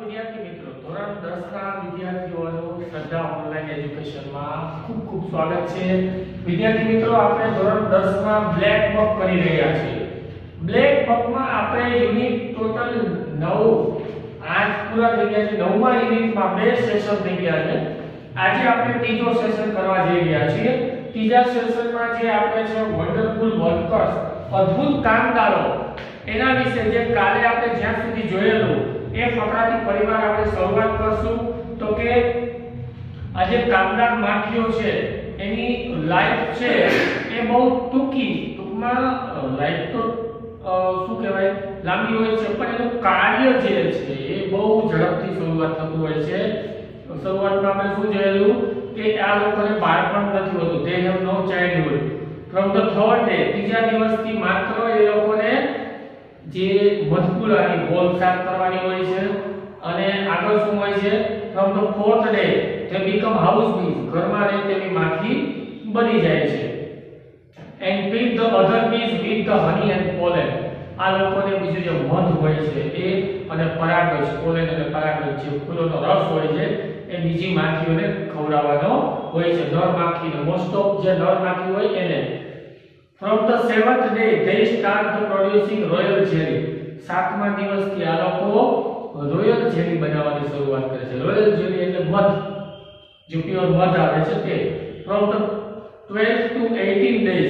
વિદ્યાર્થી મિત્રો, ધોરણ 10 ના વિદ્યાર્થીઓનું શ્રદ્ધા ઓનલાઈન એજ્યુકેશનમાં ખૂબ ખૂબ સ્વાગત છે। વિદ્યાર્થી મિત્રો, આપણે ધોરણ 10 માં બ્લેક બક કરી રહ્યા છીએ। બ્લેક બકમાં આપણે યુનિટ ટોટલ 9 આજ પૂરા થઈ ગયા છે। 9મા યુનિટમાં બે સેશન થઈ ગયા છે। આજે આપણે ત્રીજો સેશન કરવા જઈ રહ્યા છીએ। ત્રીજા સેશનમાં જે આપણે છે વન્ડરફુલ વર્કર્સ, અદ્ભુત કામદારો, એના વિશે જે કાલે આપણે જ્યાં સુધી જોયેલું એ ફકરાથી પરિવાર આપણે શરૂઆત કરશું। તો કે આ જે કામદાર માખીઓ છે એની લાઈફ છે એ બહુ ટૂંકમાં લાઈફ તો શું કહેવાય લાંબી હોય છે, પણ એનું કાર્ય જે છે એ બહુ ઝડપથી શરૂઆત થતું હોય છે। શરૂઆતમાં આપણે શું જોયેલું કે આ લોકોને બાળપણ નથી હોતું, they have no childhood from the third day, ત્રીજા દિવસથી માત્ર એ લોકોને જે મધપુરાની બોલ સાફ કરવાની હોય છે અને આગળ શું હોય છે from the fourth day they become house bees, ઘરમાં રહે તેવી માખી બની જાય છે and feed the other bees with the honey and pollen। આ લોકોને બીજું જે મધ હોય છે એ અને પરાગજ, પોલેન અને પરાગજ જે ફૂલોનો રસ હોય છે એ બીજી માખીઓને ખવડાવવાનો હોય છે, નર માખીને, મોસ્ટ ઓફ જે નર માખી હોય એને। From the seventh day they start the producing royal jelly। સાતમા દિવસથી આ લોકો રોયલ જેલી બનાવવાની શરૂઆત કરે છે। રોયલ જેલી એટલે મધ, જે પ્યોર મધ આવે છે તે। From the 12 to 18 days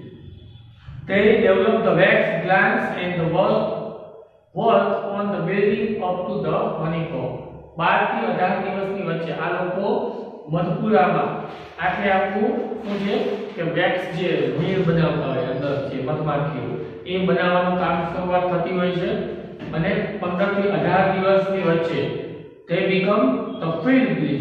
they develop the wax glands and the work on the building up to the honeycomb। 12 થી 18 દિવસની વચ્ચે આ લોકો મધપુરામાં આખે આખું શું છે કે વેક્સ જે મીણ બનાવતા હોય અંદર જે મધમાખીઓ એ બનાવવાનું કામ શરૂઆત થતી હોય છે અને 15 થી 18 દિવસની વચ્ચે they become the field bees।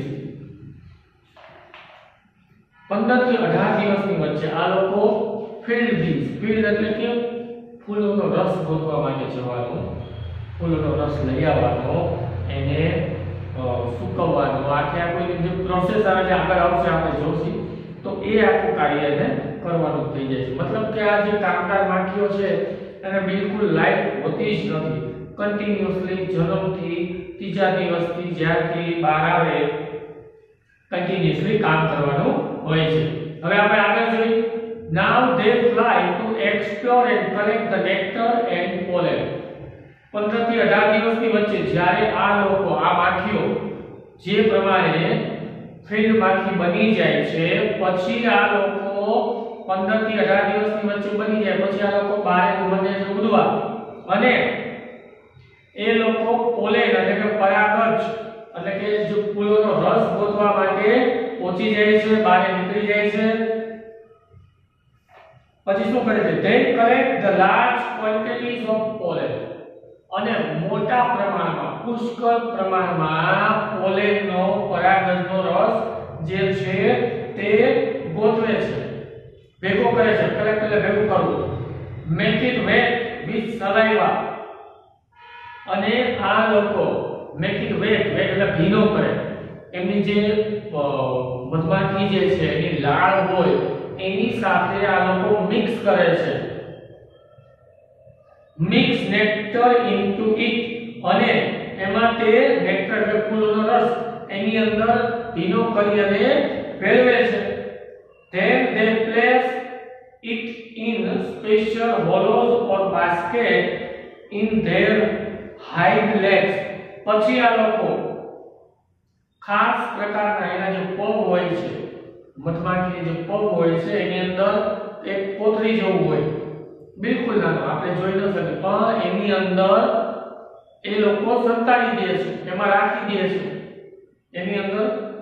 15 થી 18 દિવસની વચ્ચે આ લોકો field bees, field એટલે કે ફૂલોનો રસ ગોતવા માટે જવાનો, ફૂલોનો રસ લઈ આવવાનો, એને સુકવવાનો, આખે આખું જે પ્રોસેસ આવે છે આગળ આવશે આપણે જોશું, તો એ આખું કાર્ય એને કરવાનું થઈ જાય છે। મતલબ કે આ જે કામદાર માખીઓ છે એને બિલકુલ લાઈફ હોતી જ નથી, કન્ટિન્યુઅસલી જન્મથી ત્રીજા દિવસથી જ્યારથી બહાર આવે કન્ટિન્યુઅસલી કામ કરવાનું હોય છે। હવે આપણે આગળ જોઈએ। Now they fly to explore and collect the nectar and pollen। 15 થી 18 દિવસની વચ્ચે જ્યારે આ લોકો, આ માખીઓ જે પ્રમાણે ફિલ્ડ માખી બની જાય છે, પછી આ લોકો 15 થી 18 દિવસની વચ્ચે બની જાય પછી આ લોકો બહાર ઉડે છે ઉડવા, અને એ લોકો પોલેન એટલે કે પરાગજ એટલે કે જે ફૂલોનો રસ ગોતવા માટે પહોંચી જાય છે, બહાર નીકળી જાય છે। પછી શું કરે છે they collect the large quantities of pollen। અને મોટા પ્રમાણમાં, પુષ્કળ પ્રમાણમાં પોલેનનો, પરાગજનો રસ જે છે તે ગોતવે છે, ભેગો કરે છે। કલેક્ટ એટલે ભેગું કરવું, make it wet with saliva। અને આ લોકો make it wet, wet એટલે ભીનો કરે, એમની જે મધમાખી જે છે એની લાળ હોય એની સાથે આ લોકો મિક્સ કરે છે, mix nectar into it। અને એમાં તે nectar કે ફૂલોનો રસ એની અંદર ભીનો કરી અને ભેળવે છે। then they place it in special hollows or basket in their hind legs। પછી આ લોકો ખાસ પ્રકારના એના જે પગ હોય છે, મધમાખી જે પગ હોય છે એની અંદર એક કોથળી જેવું હોય, બિલકુલ નાનો, આપણે જોઈ ન શકીએ, પણ એની અંદર એ લોકો સંતાડી દે છે, એમાં રાખી દે છે, એની અંદર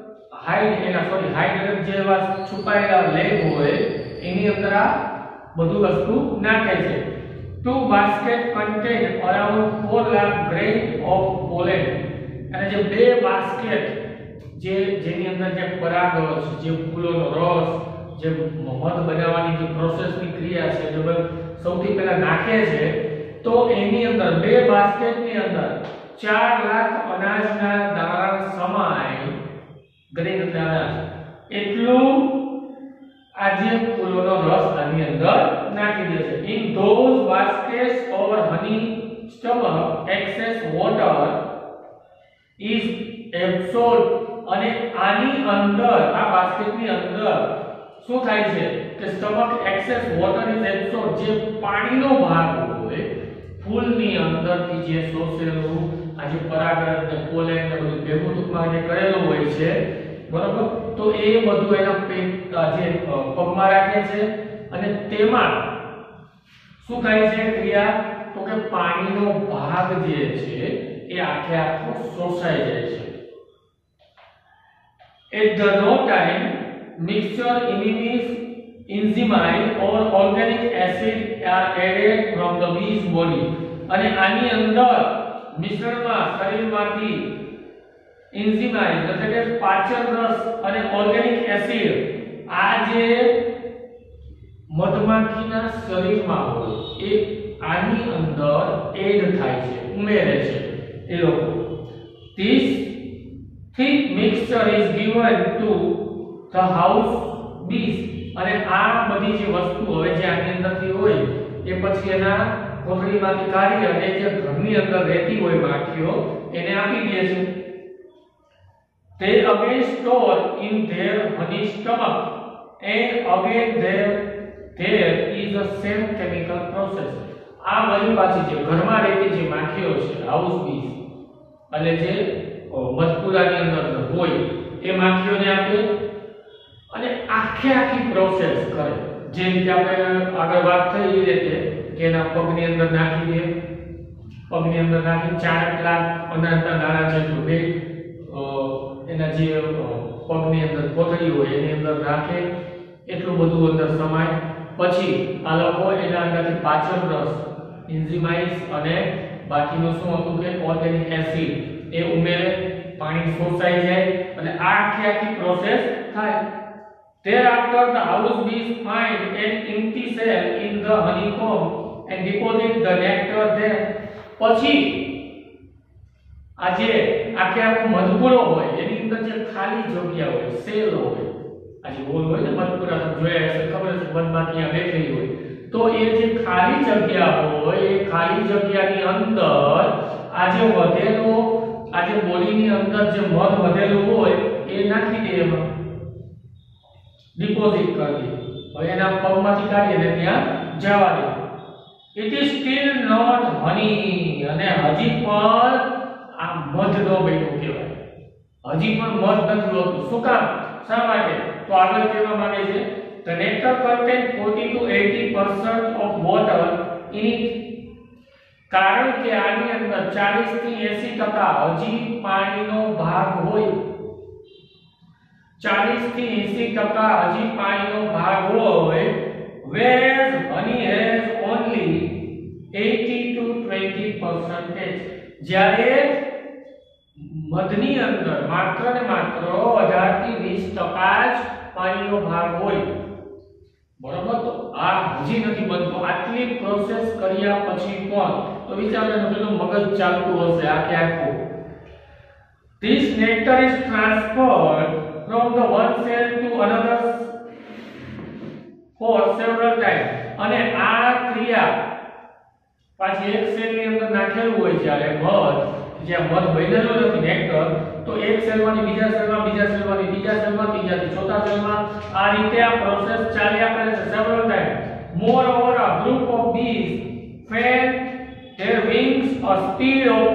હાઈડ જેવા છુપાયેલા લેગ હોય એની અંદર આ બધું વસ્તુ નાખે છે। two basket contain around 4 lakh grain of pollen। અને જે બે બાસ્કેટ જેની અંદર જે પરાગજ, જે ફૂલોનો રસ, જે મધ બનાવવાની જે પ્રોસેસની ક્રિયા છે જે સૌથી પહેલા નાખે છે, તો એની અંદર બે બાસ્કેટની અંદર 4 લાખ અનાજના દાણા સમાય, ગ્રેન એટલે અનાજ, એટલું આજે ફૂલોનો રસ આની અંદર નાખી દે છે। in those baskets over honey stomach excess water is absorbed અને આની અંદર આ બાસ્કેટની અંદર શું થાય છે કે stomach excess water is absorb જે પાણીનો ભાગ હોય ફૂલની અંદરથી જે શોષેલું આ જે પરાગણ ને પોલેન ને બધું ભેગું ટૂંકમાં જે કરેલું હોય છે બરાબર તો એ બધું એના પેટ જે પગમાં રાખે છે અને તેમાં શું થાય છે ક્રિયા તો કે પાણીનો ભાગ જે છે એ આખે આખો શોષાઈ જાય છે. At the no time mixture enemies enzyme or organic acid are added from the bee's body અને આની અંદર મિશ્રણમાં શરીરમાંથી એન્ઝાઇમ એટલે કે પાચન રસ અને ઓર્ગેનિક એસિડ આ જે મધમાખીના શરીરમાં હોય એ આની અંદર એડ થાય છે ઉમેરે છે એ લોકો. This thick mixture is given to the house bees અને આ બધી જે વસ્તુ હવે જે આની અંદરથી હોય એ પછી એના કોથળીમાંથી કાઢી અને જે ઘરની અંદર રહેતી હોય માખીઓ એને આપી દે છે. They again store in their honey stomach and again there is the same chemical process. આ વળી પાછી જે ઘરમાં રહેતી જે માખીઓ છે હાઉસ બીસ એટલે જે મધપુરાની અંદર હોય એ માખીઓને આપે અને આખી પ્રોસેસ કરે જે રીતે આપણે આગળ વાત થઈ એ રીતે કે એના પગની અંદર નાખી દે પગની અંદર નાખી 4 કલાક અનાજના દાણા જેટલું બે એના જે પગની અંદર કોથળી હોય એની અંદર રાખે એટલું બધું અંદર સમાય પછી આ લોકો એના અંદરથી પાચન રસ એન્ઝાઇમ્સ અને બાકીનું શું હતું કે ઓર્ગેનિક એસિડ એ ઉમેરે પાણી શોષાઈ જાય અને આખી પ્રોસેસ થાય. Thereafter the house bees find an empty cell in the honeycomb and deposit the nectar there. પછી આજે આખું મધપુરો હોય એની અંદર જે ખાલી જગ્યા હોય સેલ હોય આજે હોલ હોય ને મધપુરા તમે જોયા હશે ખબર છે મધમાખી આ બેઠેલી હોય તો એ જે ખાલી જગ્યા હોય એ ખાલી જગ્યાની અંદર આજે વધેલો આજે બોડીની અંદર જે મધ વધેલું હોય એ નાખી દે એમાં ડિપોઝિટ કરી દે. હવે એના પગમાંથી કાઢીને ત્યાં જવા દે. It is still not honey અને હજી પણ આ મધ નો બન્યું કહેવાય હજી પણ મધ નથી હોતું. શું કામ શા માટે તો આગળ કહેવા માંગે છે the nectar contain 40 to 80% of water in it કારણ કે આની અંદર 40 થી 80% હજી પાણીનો ભાગ હોય 40 થી 80% હજી પાણીનો ભાગ હોય whereas honey has only 80 to 20%. જ્યારે મધની અંદર માત્ર ને માત્ર 18 થી 20% જ પાણીનો ભાગ હોય બરોબર. તો આ હજી નથી બનતો આટલી પ્રોસેસ કર્યા પછી પણ તો વિચારવાનું કે મગજ ચાલતું હશે આખું. This nectar is transferred from the one cell to another for several times અને આ ક્રિયા પાછી એક સેલની અંદર નાખેલું હોય જ્યારે મધ જ્યાં મધ બનેલો નથી નેક્ટર તો એક સેલમાંથી બીજા સેલમાં બીજા સેલમાંથી ત્રીજા સેલમાં ત્રીજાથી ચોથા સેલમાં આ રીતે આ પ્રોસેસ ચાલ્યા કરે છે several times. Moreover a group of bees fan their wings a speed of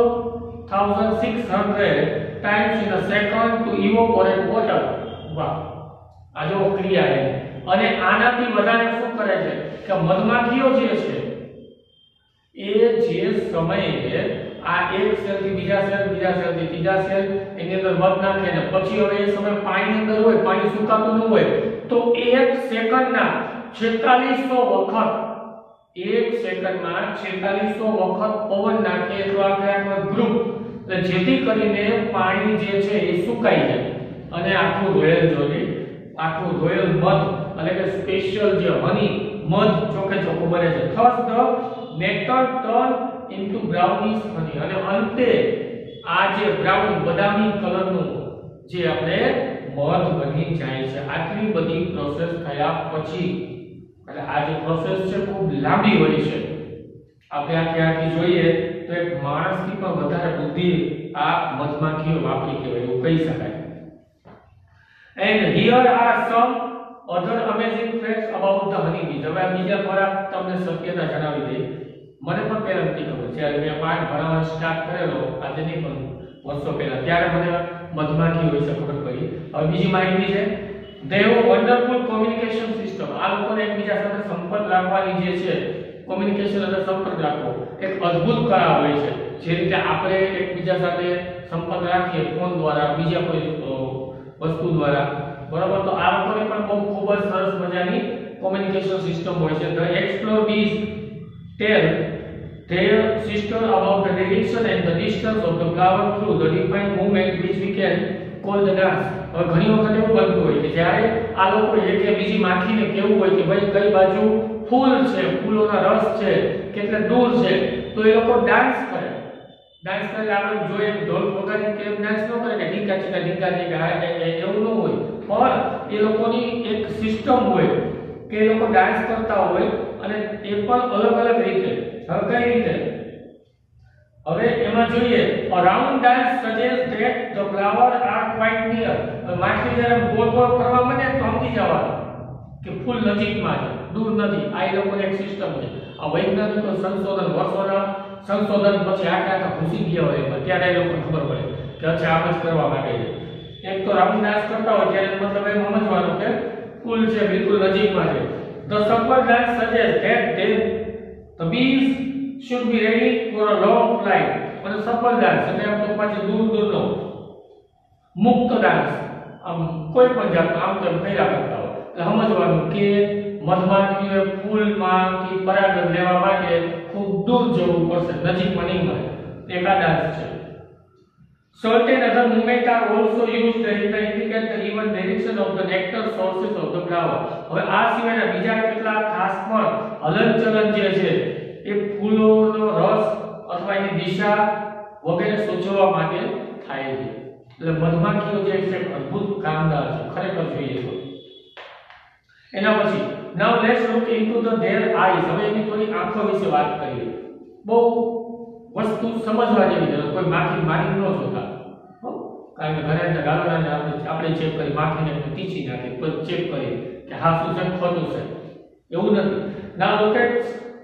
4600 times in a second to evaporate water. વાહ આ જો ક્રિયા છે અને આનાથી વધારે શું કરે છે કે મધમાખીઓ જે છે એ જે સમયે આ એક સેલ થી બીજા સેલ બીજા સેલ થી ત્રીજા સેલ એની અંદર મધ નાખે ને પછી હવે એ સમય પાણી અંદર હોય પાણી સુકાતું ન હોય તો 1 સેકન્ડના 4600 વખત 1 સેકન્ડમાં 4600 વખત પવન નાખે તો આખો ગ્રુપ જેથી કરીને પાણી જે છે એ સુકાઈ જાય અને આખું રોયલ મધ એટલે કે સ્પેશિયલ જે હની મધ ચોકે ચોખ્ખું બને છે. Thus the nectar turn into brownish honey અને અંતે આ જે બ્રાઉન બદામી કલરનું જે આપણે મધ બની જાય છે. આટલી બધી પ્રોસેસ થયા પછી એટલે આ જે પ્રોસેસ છે ખૂબ લાંબી હોય છે. આપણે આખી જોઈએ તો એક માણસથી પણ વધારે બુદ્ધિ આ મધમાખીઓ વાપરી કહેવાય એવું કહી શકાય. And here are some other amazing facts about the honeybees. હવે બીજા ખોરાક તમને શક્યતા જણાવી દે. મને પણ પહેલા નથી ખબર, જ્યારે મેં પાઠ ભણાવવા સ્ટાર્ટ કરેલો આજે નહીં પણ વર્ષો પહેલા, ત્યારે મને મધમાખી વિશે ખબર પડી. હવે બીજી માહિતી છે, they have wonderful communication system. આ લોકોને એકબીજા સાથે સંપર્ક રાખવાની જે છે, કોમ્યુનિકેશન એટલે સંપર્ક રાખવો, એક અદ્ભુત કળા હોય છે. જે રીતે આપણે એકબીજા સાથે સંપર્ક રાખીએ ફોન દ્વારા, બીજા કોઈ વસ્તુ દ્વારા, બરાબર, તો આ લોકોને પણ ખૂબ જ સરસ મજાની કોમ્યુનિકેશન સિસ્ટમ હોય છે. The explore bees tell their sister about the direction and the distance of the flower through the defined movement which we can call the dance. હવે ઘણી વખત એવું બનતું હોય કે જ્યારે આ લોકો એક કે બીજી માખીને કેવું હોય કે ભાઈ કઈ બાજુ ફૂલ છે, ફૂલોના રસ છે, કેટલે દૂર છે, તો એ લોકો ડાન્સ કરે. ડાન્સ કરે આપણે જોઈએ ઢોલ વગાડી કે ડાન્સ ન કરે કે ઢીંકા ચીકા એવું ન હોય, પણ એ લોકોની એક સિસ્ટમ હોય કે એ લોકો ડાન્સ કરતા હોય અને એ પણ અલગ અલગ રીતે. હવે કઈ રીતે? હવે એમાં જોઈએ around dance suggest that the flower are quite near. માખી જ્યારે ગોળ ગોળ ફરવા માંડે તો સમજી જવાનું કે ફૂલ નજીકમાં છે, દૂર નથી. આ એ લોકોની એક સિસ્ટમ છે. આ વૈજ્ઞાનિકો સંશોધન વર્ષોના સંશોધન પછી આખા ઘૂસી ગયા હોય એમાં, ત્યારે એ લોકોને ખબર પડે કે અચ્છા આમ જ કરવા માંગે છે. એક તો રાઉન્ડ ડાન્સ કરતા હોય ત્યારે મતલબ એમ સમજવાનું કે ફૂલ છે, બિલકુલ નજીકમાં છે. The suffer dance suggest that the bees should be ready for a long flight. અને સફર ડાન્સ એટલે આમ તો પાછી દૂર દૂરનો મુક્ત ડાન્સ, આમ કોઈ પણ જાતનો આમ તો ફેરા કરતા હોય. એટલે સમજવાનું કે મધમાખીએ ફૂલમાંથી પરાગણ લેવા માટે ખૂબ દૂર જવું પડશે, નજીકમાં નહીં મળે. એક આ ડાન્સ છે. Certain other movements are also used to indicate the even direction of the nectar sources of the flower. હવે આ સિવાયના બીજા કેટલાક ખાસ પણ હલનચલન જે છે એ ફૂલોનો રસ અથવા એની દિશા વગેરે સૂચવવા માટે થાય છે. એટલે મધમાખીઓ જે છે અદ્ભુત કામદાર છે, ખરેખર જોઈએ તો. એના પછી now let's look into their eyes. હવે એની થોડી આંખો વિશે વાત કરીએ. બહુ વસ્તુ સમજવા જેવી છે. કોઈ માખી મારી ન જોતા, કારણ કે ઘરે અંદર ગાલોડાને આપણે ચેક કરી માખીને ટીચી નાખી પછી ચેક કરી કે હા શું છે ખોટું છે, એવું નથી. now look at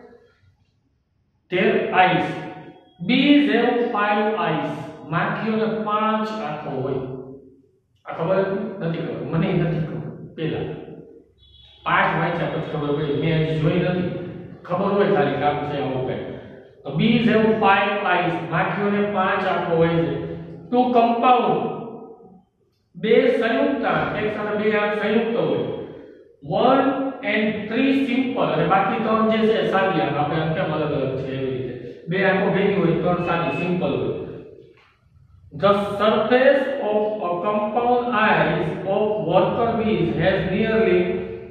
their eyes. bees have 5 eyes. માખીઓને 5 આંખો હોય. આ ખબર નથી? ખબર મને નથી ખબર. પહેલા પાઠ વાંચ્યા પછી ખબર પડી, મેં હજી જોઈ નથી. ખબર હોય ખાલી કામ છે આવું કઈ. તો bees have 5 eyes. માખીઓને 5 આંખો હોય છે. to compound, બે સંયુક્ત આંખ, એક સાથે બે આંખ સંયુક્ત હોય. 1 and 3 simple, અને બાકી ત્રણ જે છે સાદી આંખ. આપણે આમ કેમ અલગ અલગ છે એવી રીતે બે આંખો ભેગી હોય, ત્રણ સાદી સિમ્પલ હોય. The surface of a compound eyes of worker bees has nearly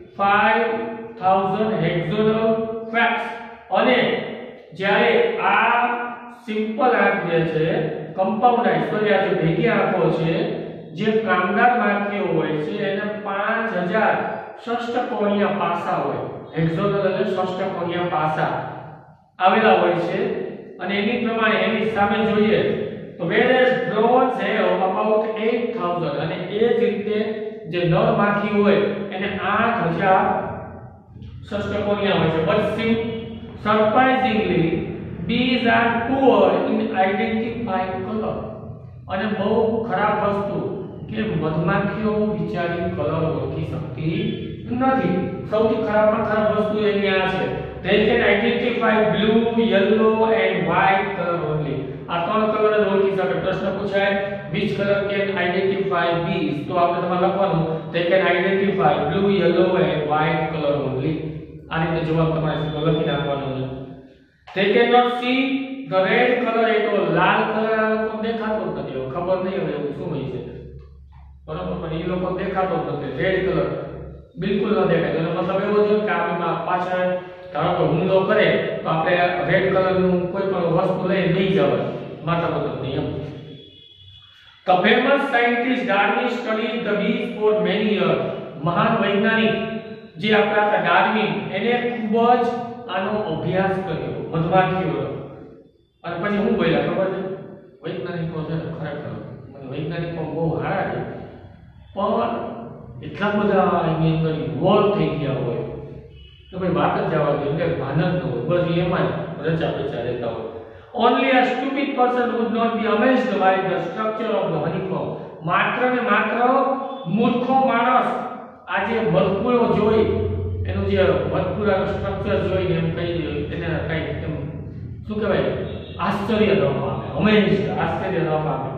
5000 hexagonal facts. અને જ્યારે આ સિમ્પલ આંખ જે છે કમ્પાઉન્ડ આઈસ, તો આ જે ભેગી આંખો છે જે કામદાર માખીઓ હોય છે એને 5000 ષષ્ઠકોણીય પાસા હોય. હેક્ઝોનલ એટલે ષષ્ઠકોણીય પાસા આવેલા હોય છે. અને એની પ્રમાણે એની સામે જોઈએ તો whereas drones have about 8000, અને એ જ રીતે જે નર માખી હોય એને 8000 ષષ્ઠકોણીય હોય છે. but surprisingly bees are poor in identifying color. અને બહુ ખરાબ વસ્તુ કે મધમાખીઓ બિચારી કલર ઓળખી શકતી નથી. સૌથી ખરાબમાં ખરાબ વસ્તુ એની આ છે, they can identify blue, yellow and white color only. આ ત્રણ કલર જ ઓળખી શકે. પ્રશ્ન પૂછાય which color can identify bees, તો આપણે તમારે લખવાનું they can identify blue, yellow and white color only. આ રીતે જવાબ તમારે લખી નાખવાનો છે. they cannot see the red color at all. લાલ કલર આ લોકો દેખાતો જ નથી. ખબર નહીં હવે એવું શું હોય છે, બરાબર, પણ એ લોકો દેખાતો જ નથી. રેડ કલર બિલકુલ ન દેખાય. એનો મતલબ એવો છે કે આપણે પાછળ ધારો કે હુમલો કરે તો આપણે રેડ કલરનું કોઈ પણ વસ્તુ લઈને લઈ જવાય, માથા પર નહીં એમ. The famous scientist Darwin studied the bees for many years. મહાન વૈજ્ઞાનિક જે આપણા ડાર્વિન એને ખૂબ જ આનો અભ્યાસ કર્યો મધમાખીઓનો. અને પછી હું બોલ્યા ખબર છે, વૈજ્ઞાનિકો છે બહુ સારા છે, પણ એટલા બધા એની અંદર ઇન્વોલ્વ થઈ ગયા હોય તો ભાઈ વાત જ જવા દે, એટલે ભાન જ ન હોય, બસ એમાં જ રચા પચા રહેતા હોય. Only a stupid person would not be amazed by the structure of the honeycomb. માત્ર ને માત્ર મૂર્ખો માણસ આજે મધપૂરો જોઈ એનું જે મધપૂરાનું સ્ટ્રક્ચર જોઈને એમ કહી દે એને કઈ એમ શું કહેવાય આશ્ચર્ય ન પામે, અમેઝ આશ્ચર્ય ન પામે.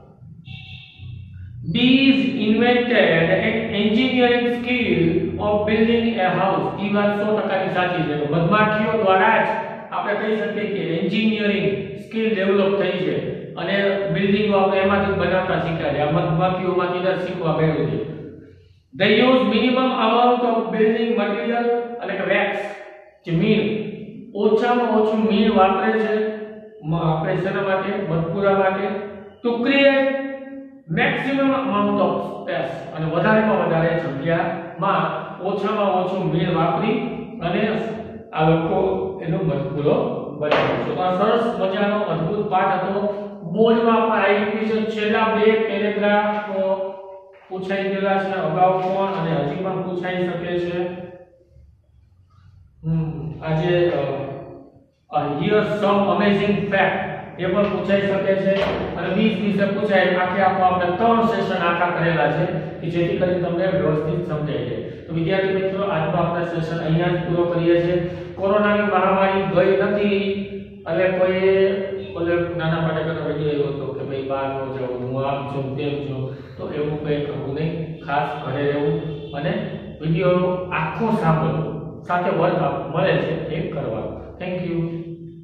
Bees invented an engineering skill of building a house. એ વાત 100% સાચી છે. મધમાખીઓ દ્વારા જ આપણે કહી શકીએ કે એન્જિનિયરિંગ સ્કિલ ડેવલપ થઈ છે અને બિલ્ડિંગો આપણે એમાંથી બનાવતા શીખ્યા છે. આ મધમાખીઓમાંથી જ શીખવા મળ્યું છે. They use minimum amount of building material એટલે કે wax, જે મીણ, ઓછામાં ઓછું મીણ વાપરે છે આપણે શેના માટે, મધપૂરા માટે, to create maximum amount of space, અને વધારેમાં વધારે જગ્યામાં ઓછામાં ઓછું મીણ વાપરી અને આ લોકો એનો મધપૂરો બનાવે છે. તો આ સરસ મજાનો અદ્ભુત પાઠ હતો. બોર્ડમાં પણ આવી છે. છેલ્લા બે પેરેગ્રાફ પૂછાઈ ગયેલા છે અગાઉ પણ અને હજી પણ પૂછાઈ શકે છે. આજે here some amazing fact એ પણ પૂછાઈ શકે છે અને 20 વિશે પૂછાય. આખે આખો આપણે 3 સેશન આખા કરેલા છે કે જેથી કરી તમને વ્યવસ્થિત સમજાય છે. તો વિદ્યાર્થી મિત્રો, આજનો આપણે સેશન અહીંયા જ પૂરો કરીએ છીએ. કોરોનાની મહામારી ગઈ નથી એટલે કોઈ ઓલે નાના પાટેકરનો વિડિયો આવ્યો હતો કે ભાઈ બહાર ન જાવ, હું આમ છું તેમ છું, તો એવું કંઈ કરવું નહીં. ખાસ ઘરે રહેવું અને વિડિયો આખો સાંભળવો, સાથે વર્ક મળે છે એ કરવાનું. Thank you.